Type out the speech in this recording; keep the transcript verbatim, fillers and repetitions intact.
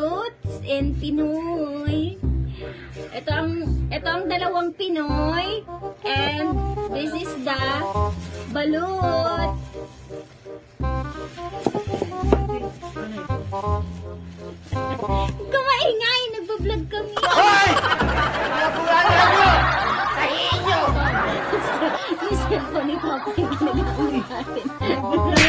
fruits in Pinoy. Ito ang, ito ang dalawang Pinoy. And this is the balut. Kumaingay! Nagbablog kami. Hoy! Nabulan na nyo! Sahihin nyo! Yung cellphone ni Papa yung ginagawa natin.